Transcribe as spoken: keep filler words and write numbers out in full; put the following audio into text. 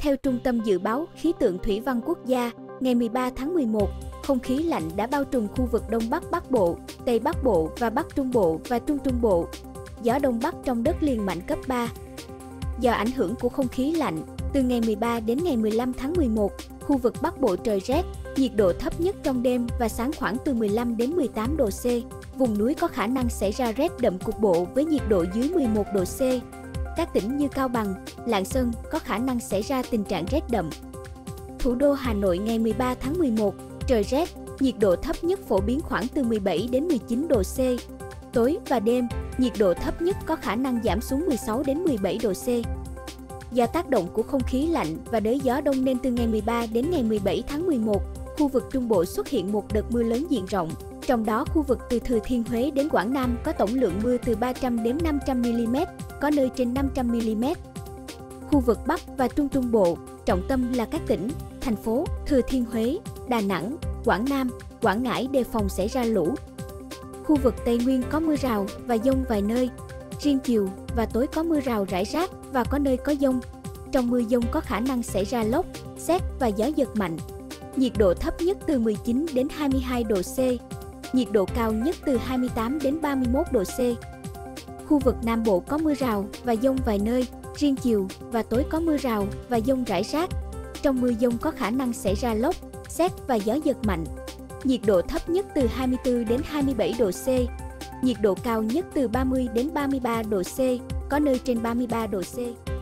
Theo Trung tâm Dự báo Khí tượng Thủy văn Quốc gia, ngày mười ba tháng mười một, không khí lạnh đã bao trùm khu vực Đông Bắc Bắc Bộ, Tây Bắc Bộ và Bắc Trung Bộ và Trung Trung Bộ. Gió Đông Bắc trong đất liền mạnh cấp ba. Do ảnh hưởng của không khí lạnh, từ ngày mười ba đến ngày mười lăm tháng mười một, khu vực Bắc Bộ trời rét, nhiệt độ thấp nhất trong đêm và sáng khoảng từ mười lăm đến mười tám độ C. Vùng núi có khả năng xảy ra rét đậm cục bộ với nhiệt độ dưới mười một độ C. Các tỉnh như Cao Bằng, Lạng Sơn có khả năng xảy ra tình trạng rét đậm. Thủ đô Hà Nội ngày mười ba tháng mười một, trời rét, nhiệt độ thấp nhất phổ biến khoảng từ mười bảy đến mười chín độ C. Tối và đêm, nhiệt độ thấp nhất có khả năng giảm xuống mười sáu đến mười bảy độ C. Do tác động của không khí lạnh và đới gió đông nên từ ngày mười ba đến ngày mười bảy tháng mười một, khu vực Trung Bộ xuất hiện một đợt mưa lớn diện rộng. Trong đó khu vực từ Thừa Thiên Huế đến Quảng Nam có tổng lượng mưa từ ba trăm đến năm trăm mi-li-mét, có nơi trên năm trăm mi-li-mét. Khu vực Bắc và Trung Trung Bộ, trọng tâm là các tỉnh, thành phố Thừa Thiên Huế, Đà Nẵng, Quảng Nam, Quảng Ngãi đề phòng xảy ra lũ. Khu vực Tây Nguyên có mưa rào và dông vài nơi. Riêng chiều và tối có mưa rào rải rác và có nơi có dông. Trong mưa dông có khả năng xảy ra lốc, sét và gió giật mạnh. Nhiệt độ thấp nhất từ mười chín đến hai mươi hai độ C. Nhiệt độ cao nhất từ hai mươi tám đến ba mươi mốt độ C. Khu vực Nam Bộ có mưa rào và dông vài nơi. Riêng chiều và tối có mưa rào và dông rải rác. Trong mưa dông có khả năng xảy ra lốc, sét và gió giật mạnh. Nhiệt độ thấp nhất từ hai mươi tư đến hai mươi bảy độ C. Nhiệt độ cao nhất từ ba mươi đến ba mươi ba độ C, có nơi trên ba mươi ba độ C.